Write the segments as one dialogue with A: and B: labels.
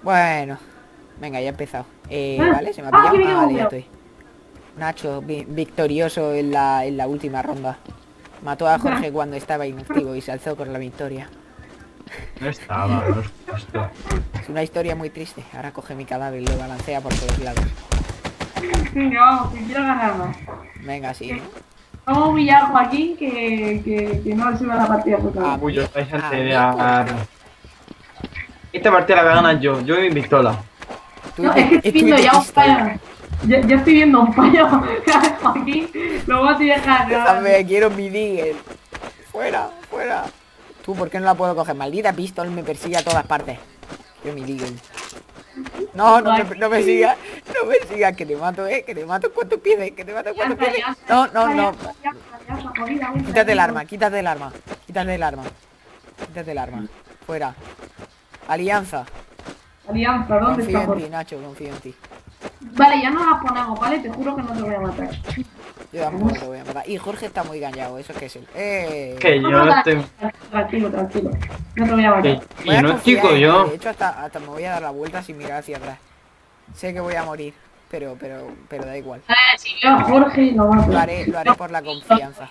A: Bueno, venga, ya he empezado.
B: Ah,
A: Vale, se me ha pillado.
B: aquí me
A: Ah,
B: quedo
A: vale, ya
B: bugueado.
A: estoy. Nacho, victorioso en la última ronda. Mató a Jorge cuando estaba inactivo y se alzó con la victoria.
C: No estaba, no es justo.
A: Es una historia muy triste. Ahora coge mi cadáver y lo balancea por todos lados.
B: Venga, vamos, que quiero ganar más.
A: Venga, sí, ¿no?
B: Vamos a humillar a Joaquín que no se va la partida por
A: A
B: favor.
C: Uy,
A: mí,
C: os vais a
A: a mí
C: enterar.
A: costa.
C: Esta partida la voy a ganar yo y mi pistola.
A: Tú
B: No,
A: y
B: es que
A: tu,
B: estoy
A: tú y
B: viendo
A: tu
B: ya un
A: pistola.
B: fallo. Yo estoy viendo un fallo. Joaquín, lo voy a dejar.
A: Déjame, quiero mi Deagle. Fuera, fuera. Tú, ¿por qué no la puedo coger? Maldita pistol me persigue a todas partes. Quiero mi Deagle. No, no me sigas. No me sigas, que te mato, que te mato con tus pies, que te mato con tus pies. No, no, no. Quítate el arma, quítate el arma. Quítate el arma. Quítate el arma. Fuera. Alianza.
B: Alianza, ¿dónde
A: Confío
B: está
A: en
B: Jorge?
A: ti, Nacho, confío en ti.
B: Vale, ya no las ponemos, ¿vale? Te juro que no te voy a matar.
A: Yo tampoco te voy a matar. Y Jorge está muy engañado, eso que es él.
C: Que yo
B: No,
C: no estoy.
B: tranquilo, tranquilo. No te voy a matar.
C: Que
A: Voy a
C: yo no
A: confiar
C: chico
A: en ti,
C: yo.
A: de hecho hasta me voy a dar la vuelta sin mirar hacia atrás. Sé que voy a morir, pero da igual.
B: Si veo a Jorge, lo mato.
A: Lo haré por la confianza.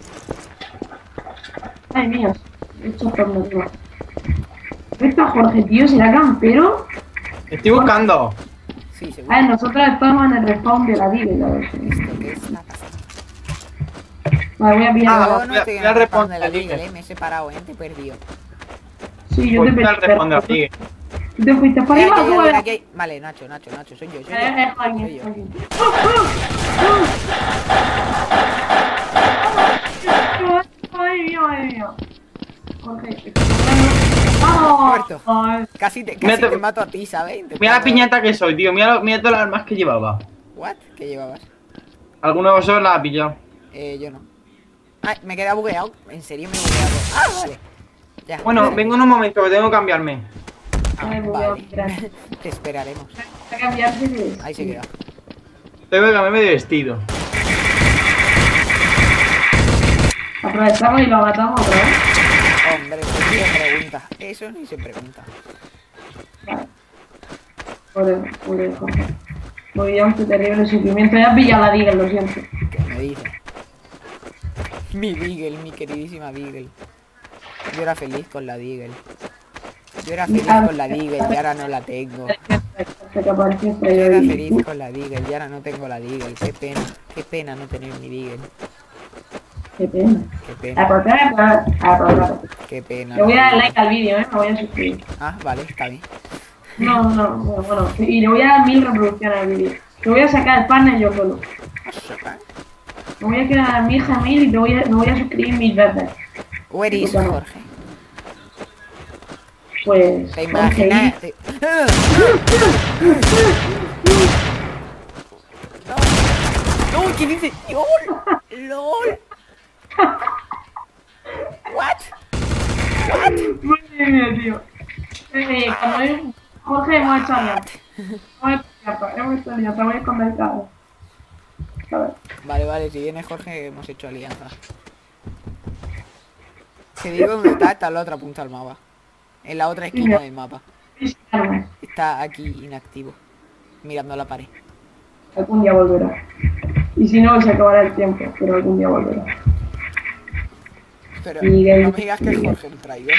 B: Ay, mío. Esto es tornado. ¿Dónde está Jorge, tío? ¿Será campero?
C: Estoy buscando.
A: Sí,
B: A
A: seguro.
B: ver, nosotros estamos en el respawn de la vida, a ver.
A: ¿Esto qué está pasando?
B: Vale, voy a pillar
C: Ah,
B: la
A: Yo
B: bala.
A: no
C: voy a-
A: estoy en
C: voy a
A: el respawn de la
C: responder,
A: Deagle, me he separado, te he perdido.
B: Sí, yo
C: Pues
B: te
C: al
B: pedí.
C: responder a ti.
B: ¿Tú te fuiste para arriba? ¿Cómo era?
A: Aquí hay. Vale, Nacho, soy yo.
B: Joaquín,
A: Soy yo.
B: Joaquín. Ay, mío, ay, mío. Jorge, ¡vamos!
A: Muerto.
B: Ay,
A: Casi
C: Mira,
A: te
C: te-
A: mato a ti, ¿sabes?
C: Mira la piñata que soy, tío. Mira todas las armas que llevaba.
A: ¿What? ¿Qué llevabas?
C: ¿Alguno de vosotros la ha pillado?
A: Yo no. Ay, me he quedado bugueado. En serio me he bugueado. Ah, vale. Ya.
C: Bueno, vengo en un momento que tengo que cambiarme.
B: ay,
A: Vale.
B: gracias.
A: Te esperaremos.
B: A cambiarse de...
A: Ahí se queda.
C: Tengo que cambiarme de vestido.
B: Aprovechamos y lo matamos otra vez.
A: Hombre, eso ni se pregunta. Eso ni se pregunta.
B: Vale. Pobre Jorge. Muy bien, qué terrible sufrimiento. Ya has pillado la diga, lo siento.
A: ¿Qué me dice? Mi Deagle, mi queridísima Deagle. Yo era feliz con la Deagle. Yo era feliz con la Deagle y ahora no la tengo.
B: Que te apareció
A: Yo
B: estrella
A: era
B: y-
A: feliz con la Deagle y ahora no tengo la Deagle. Qué pena no tener mi Deagle.
B: Qué pena.
A: Qué pena, qué pena.
B: Le voy a dar like al vídeo, me voy a suscribir.
A: Ah, vale, está bien.
B: No, bueno, y le voy a dar 1000 reproducciones al vídeo. Te voy a sacar el partner yo solo. Me voy a crear mi hija 1000 y me voy a suscribir 1000 veces.
A: Where is Jorge?
B: Pues...
A: ¿Te imaginas? No, ¿qué dice? ¡LOL! ¡LOL! ¿What?
B: Madre mía, tío. Cuando Jorge hemos hecho alianza. Hemos hecho alianza, voy a esconder el cabo. A ver.
A: Vale, si viene Jorge hemos hecho alianza. Te digo dónde está, está en la otra punta del mapa. En la otra esquina del mapa. Está aquí inactivo. Mirando la pared.
B: Algún día volverá. Y si no, se acabará el tiempo, pero algún día volverá.
A: Pero
B: Miguel.
A: no me digas que es Jorge el traidor.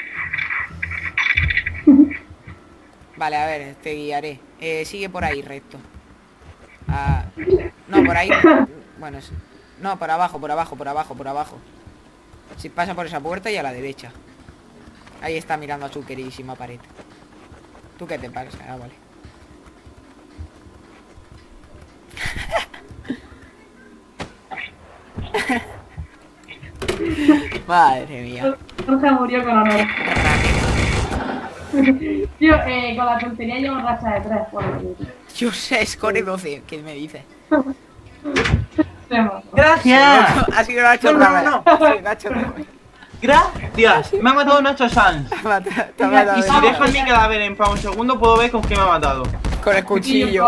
A: Vale, a ver, te guiaré. Sigue por ahí recto. Ah, no, por ahí. Bueno, no, por abajo. Si pasa por esa puerta y a la derecha. Ahí está mirando a su queridísima pared. ¿Tú qué te pasa? Ah, vale. Madre mía.
B: Jorge murió con honor. Tío, con la tontería llevo racha de 3. Bueno,
A: Yo sé, Score 12. ¿Qué me dices?
C: ¡Gracias!
A: Ha sido Nacho
C: No,
A: otra vez.
C: no.
A: Ha sido Nacho otra vez.
C: ¡Gracias! Me ha matado Nacho Sanz.
A: Te ha matado
C: Y
A: de
C: si
A: verdad.
C: dejo mi cadáver en pa' un segundo, puedo ver con qué me ha matado.
A: Con el cuchillo.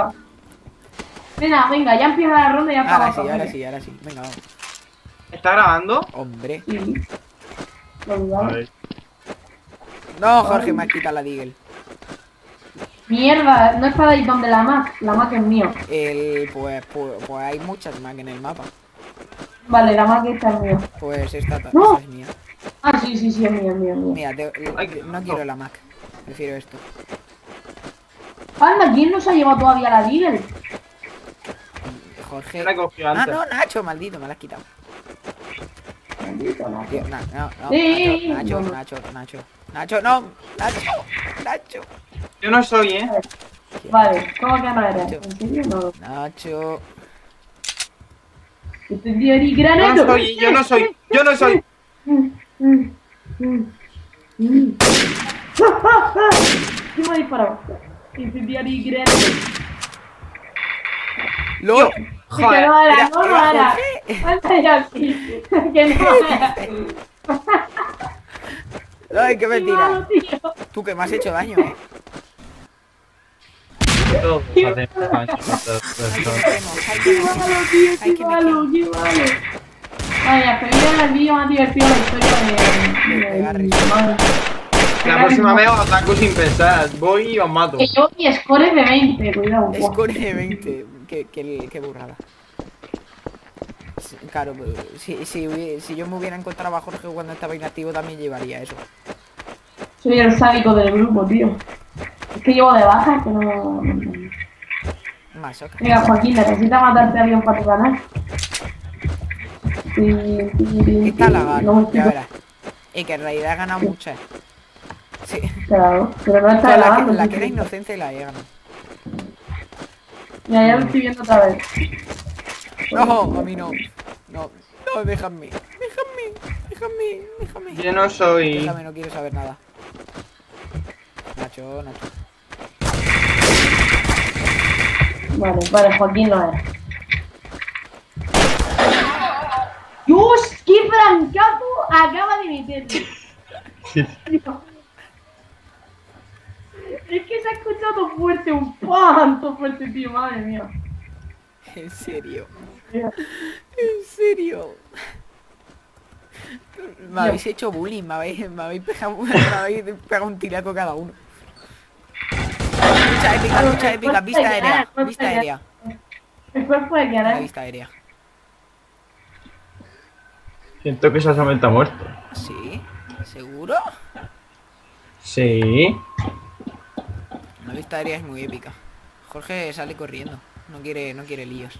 B: Venga, ya empieza la ronda y ya
A: Ahora
B: estamos.
A: sí. Venga, vamos.
C: ¿Está grabando?
A: Hombre.
B: Sí. Venga.
A: No, Jorge, me has quitado la Deagle.
B: Mierda, no está ahí donde la Mac es mío.
A: Pues hay muchas Mac en el mapa.
B: Vale, la Mac esta es mío.
A: Pues esta
B: ¡No!
A: es mía.
B: Ah, sí, es mío.
A: Mira, no quiero la Mac. Prefiero esto.
B: Anda, ¿quién nos ha llevado todavía la Deagle?
A: Jorge.
C: La cogí
A: Ah,
C: antes.
A: no, Nacho, maldito, me la has quitado.
B: Maldito, no.
A: Tío, no,
B: Sí,
A: Nacho,
B: no.
A: Nacho, no, Nacho.
C: Yo no soy, ¿eh?
B: Vale, ¿cómo que no eres? ¿En serio? No.
A: Nacho.
B: Incendiario
C: Yo
B: granado.
C: no soy, yo no soy, yo no soy.
B: ¿Quién me ha disparado? Incendiario granado.
A: ¡Lol!
B: Que no era,
A: era-
B: no
A: era
B: era.
A: Jorge.
B: Anda ya aquí. Que no era.
A: ¡Ay, qué
B: Qué malo,
A: mentira!
B: tío.
A: Tú que me has hecho daño,
C: Todos hacemos daño.
A: Ay,
B: Qué
A: que
B: malo, tío.
A: Ay,
B: Qué
A: que me
B: malo, qué malo. Vaya, pero ya el vídeo más divertido la historia
A: De Garry.
B: Madre.
C: La próxima vez os ataco sin pensar. Voy y os mato.
B: Que yo mi score es de 20, cuidado.
A: Score de 20. Qué burrada. Claro, si yo me hubiera encontrado a Jorge cuando estaba inactivo también llevaría eso.
B: Soy el sádico del grupo, tío. Es que llevo de baja, que no...
A: Masoca.
B: Venga, Joaquín, necesitas matarte a alguien para tu canal.
A: Está lagado,
B: No me estoy...
A: ya verás. Y que en realidad he ganado muchas. Sí.
B: Claro, pero no está
A: Toda
B: grabando.
A: la que era inocente la he ganado.
B: Ya lo estoy viendo otra vez.
A: No, a mí no. No, déjame.
C: Yo no soy.
A: Déjame, no quiero saber nada. Nacho.
B: Vale, Joaquín no es. ¡Dios! ¡Qué francazo acaba de meterme! Es que se ha escuchado fuerte, un panto fuerte, tío, madre mía.
A: En serio. En serio. Me habéis hecho bullying, me habéis pegado un tiraco cada uno. Lucha épica, vista aérea.
B: Después puede
A: La
B: quedar.
A: vista aérea.
C: Siento que esa solamente ha muerto.
A: ¿Sí? ¿Seguro?
C: Sí.
A: La vista aérea es muy épica. Jorge sale corriendo. No quiere líos.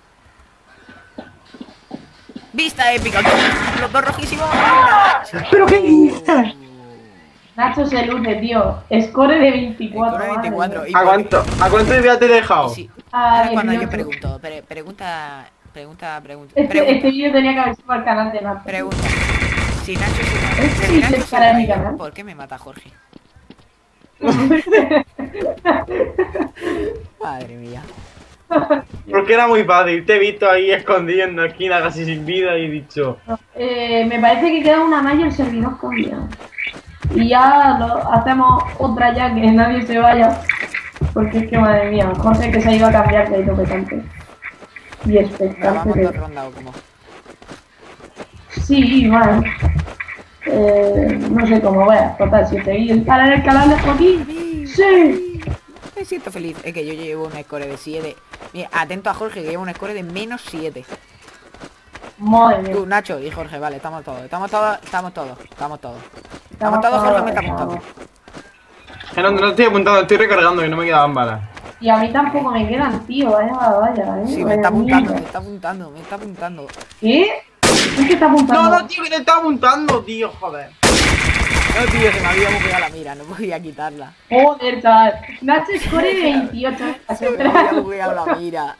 A: ¡Vista épica! ¡Los dos rojísimos!
C: ¿Pero qué dices?
B: Nacho se luce, tío. Score de 24.
A: Score de 24.
B: madre
A: ¿Y
C: ¿A cuánto? ¿A cuánto ya te he dejado?
A: Sí.
B: Ah,
A: Ahora cuando yo
B: 18.
A: pregunto. Pregunta.
B: Este vídeo tenía que haber sido para el canal de Nacho.
A: Pregunta. Si Nacho
B: Sí,
A: Nacho
B: es para mi
A: traidor,
B: canal.
A: ¿por qué me mata Jorge? Madre mía.
C: Porque era muy fácil. Te he visto ahí escondido en una esquina casi sin vida y he dicho.
B: Me parece que queda una malla el servidor cambiado. Y ya hacemos otra ya que nadie se vaya. Porque es que madre mía, Jorge que se ha ido a cambiar que ha ido petante. Y
A: Venga,
B: expectante.
A: vamos
B: de-
A: dos rondas o como.
B: Sí, bueno. No sé cómo vaya. Total, si seguís para el canal de Joaquín. Sí.
A: Me siento feliz. Es que yo llevo un score de 7. Mira, atento a Jorge que lleva un score de menos 7.
B: Madre mía.
A: Tú, Nacho y Jorge, vale, estamos todos, Jorge me está apuntando.
C: Que no estoy apuntando, estoy recargando que no me quedaban balas.
B: Y a mí tampoco me quedan, tío. Vaya,
A: Sí, me
B: Vaya
A: está apuntando,
B: mierda.
A: me está apuntando.
B: ¿Qué? ¿Es que está apuntando?
C: No, tío, que te estaba apuntando, tío, joder.
A: No, tío, se me había bugueado la mira, no podía quitarla.
B: Joder, chaval. Nacho score de 28.
A: Se me había bugueado la mira.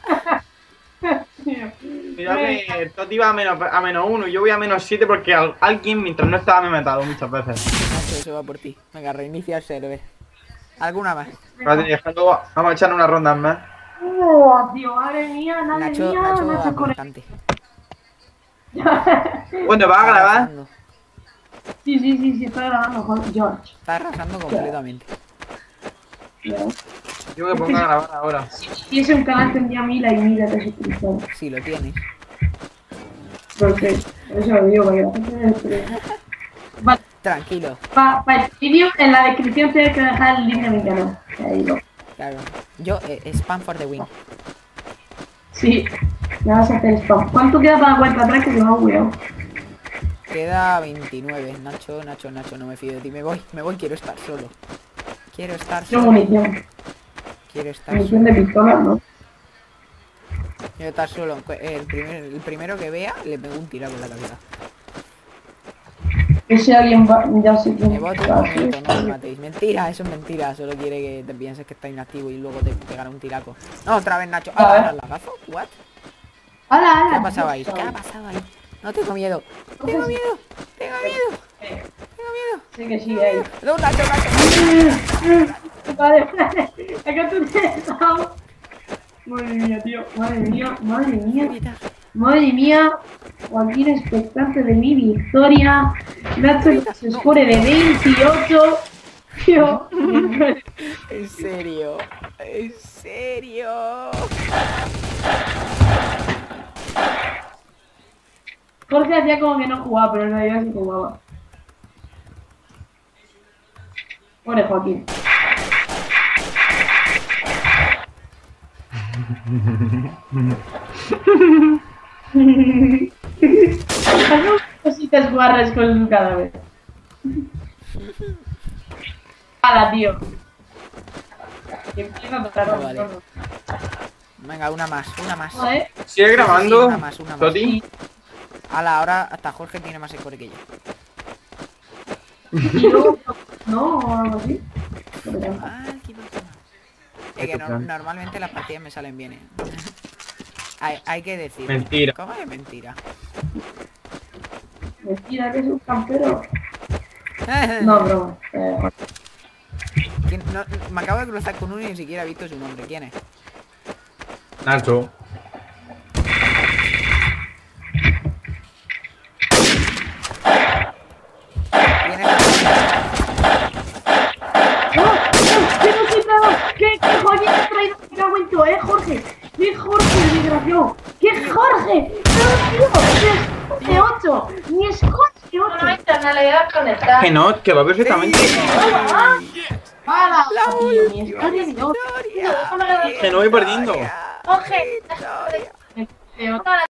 C: Mira que Toti iba a menos 1 y yo voy a menos 7 porque alguien mientras no estaba me ha matado muchas veces.
A: Nacho, eso va por ti. Venga, reinicia el server. ¿Alguna más?
C: Vamos a echar unas rondas más.
B: Oh, tío, madre mía, madre
A: Nacho
B: mía, Nacho score.
A: aportante.
C: Bueno, ¿vas a grabar?
B: Sí, está grabando, George.
A: Está arrasando completamente.
C: Yo me pongo a grabar ahora.
B: Si es un canal tendría miles y miles de suscriptores.
A: Sí, lo tienes.
B: Porque, eso lo digo, para que la gente me descubra. Vale,
A: Tranquilo.
B: para el vídeo, en la descripción tienes que dejar el link de mi canal. Ahí lo.
A: Claro. Yo, spam for the win.
B: Sí, me vas a hacer spam. ¿Cuánto queda para la cuenta atrás que se me ha bugueado?
A: Queda 29. Nacho, no me fío de ti. Me voy, quiero estar solo. Quiero estar
B: Quiero
A: solo.
B: munición.
A: Quiero estar
B: Munición
A: solo.
B: de pistola, ¿no?
A: Quiero estar solo. El primero que vea, le pego un tiraco en la cabeza.
B: Ese alguien va, ya sé quién
A: Me voto un
B: va a
A: momento, no me
B: ser.
A: matéis. Mentira, eso es mentira. Solo quiere que te pienses que está inactivo y luego te pegará un tiraco. No, otra vez, Nacho.
B: A ver.
A: ¿Al lagazo? ¿What?
B: ¡Hala, hala!
A: ¿Qué ha pasado ahí? ¿Qué ha pasado ahí? No tengo miedo. Tengo miedo. Tengo miedo. Tengo miedo.
B: Sí que sí, ahí.
A: No, Nacho, Nacho.
B: Vale, acá tú tienes. Madre mía, tío. Madre mía, madre mía.
A: Evita.
B: Madre mía. Joaquín expectante de mi victoria. Nacho se score de 28. Tío.
A: En serio. En serio.
B: Jorge hacía como que no jugaba, pero en realidad sí jugaba. Pobre Joaquín. Haz cositas guarras con su cadáver. ¡Hala, tío! Que empieza a tocar los
A: Vale.
B: gorros.
A: Venga, una más, una más.
B: Joder.
C: Sigue
A: Sí,
C: grabando,
A: una más, una más.
C: Toti.
A: Ala, ahora hasta Jorge tiene más score que yo.
B: Y luego, ¿no? O algo así.
A: Ay, qué bacán. Es que normalmente las partidas me salen bien, hay que decir.
C: Mentira.
A: ¿Cómo es mentira?
B: Mentira, que es un campero. No, broma.
A: ¿Quién? No, me acabo de cruzar con uno y ni siquiera he visto su nombre. ¿Quién es?
C: Nacho.
A: ¿Quién es?
B: ¡Qué cosita! ¡Qué Joaquín te ha traído! ¡Me cago en todo, Jorge! ¡Qué Jorge, desgraciado! ¡Qué Jorge! ¡No, tío! ¡Ni es 8! ¡Ni es Jorge 8!
D: No hay tonalidad conectada.
C: Que no, que va perfectamente.
B: ¡Para!
A: La
B: Tío, mi
A: última
B: historia de 8.
A: victoria.
C: Que no voy perdiendo.
D: Jorge,
A: Victoria.
B: De 8.